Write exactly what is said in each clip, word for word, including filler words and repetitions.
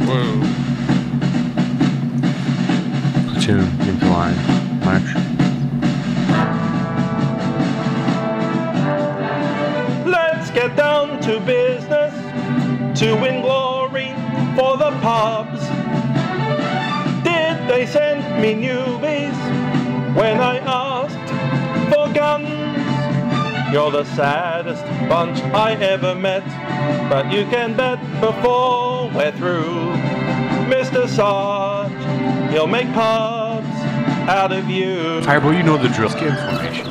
Whoa. Platoon into line. March. Let's get down to business to win glory for the pubs. Did they send me newbies when I asked for guns? You're the saddest bunch I ever met, but you can bet before we're through, Mister Sarge, he'll make pubs out of you. Fireball, you know the drill. Get information.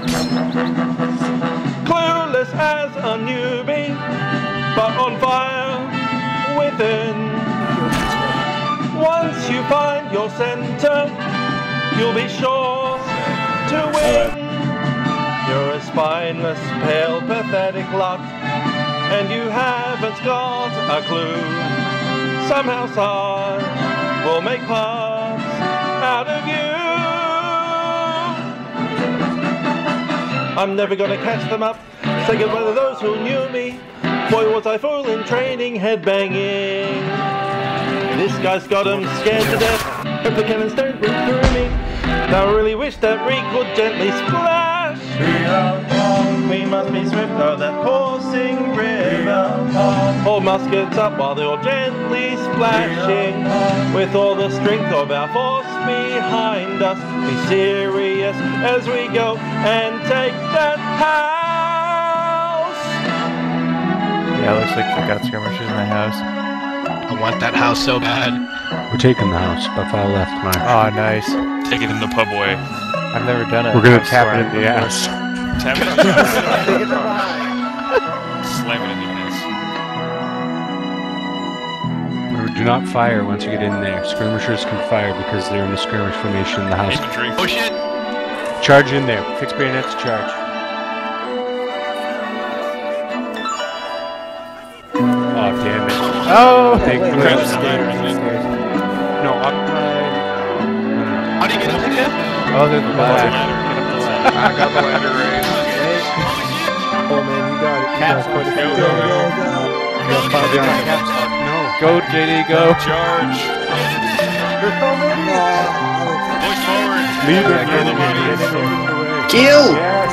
Clueless as a newbie, but on fire within. Once you find your center, you'll be sure to win. You're a spineless, pale, pathetic lot, and you haven't got a clue. Somehow Sarge will make pubs out of you. I'm never gonna catch them up. Say goodbye to those who knew me. Boy, was I full in training, headbanging. This guy's got him scared to death. Hope the cannons don't rip through me. Now I really wish that we could gently splash. We must be swift o'er that coursing river. Hold muskets up while they're all gently splashing. With all the strength of our force behind us, be serious as we go and take that house. Yeah, looks like we got skirmishers in the house. I want that house so bad. We're taking the house, by far left, March. Oh, nice. Take it in the pub way. I've never done it. We're gonna tap it in the ass. Tap it in the ass. Slam it in the ass. Do not fire once you get in there. Skirmishers can fire because they're in the skirmish formation in the house. Infantry. Oh shit! Charge in there. Fix bayonets, charge. Oh, damn it. Oh! They wait, grab wait, the wait, ladder, wait, isn't it? stairs. No, up high. How do you get up again? Oh, there's the Get up the ladder. ladder. Get up the ladder. I got the ladder raised. Oh man, you got it. You Caps, got it. go, Go, go, go, go. go. Go, go, go, go. No. Go, J D, go. Charge. You're coming. Push forward. Leave it. Get the money. Kill! Yes.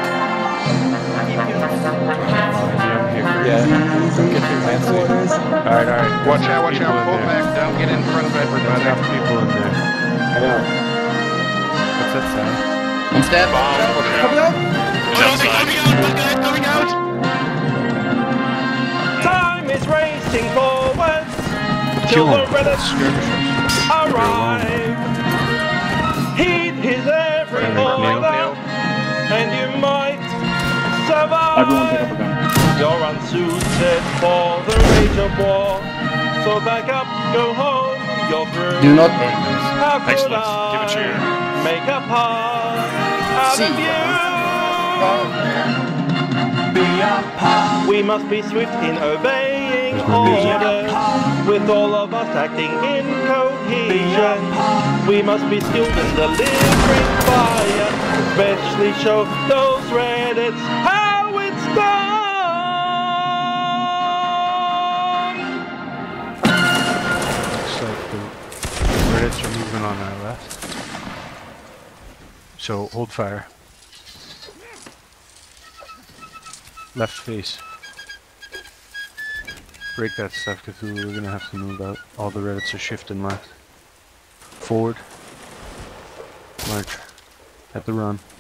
Yeah. Get your fancy. Alright, alright. Watch out, watch People out. in Pull there. back. Don't get in front of There's everybody. enough people in there. I know. What's that sound? One step. Bomb. Watch Coming out. up. It's outside. Coming out. Time is racing forward till Kill the him. relics Skirmishers. arrive. Heed his every Alright, Neil. order, and you might survive. Everyone pick up a gun. You're unsuited for the rage of war, so back up, go home, you're through. Do not How could Excellent. I Give a cheer. make a pub out See. of you? We must be swift in obeying There's no music. orders, with all of us acting in cohesion. We must be skilled in delivering fire, especially show those Reddits how it's done. Looks like the Reddits are moving on our left. So hold fire. Left face. Break that stuff, Cthulhu. We're gonna have to move out. All the Reddits are shifting left. Forward. March. At the run.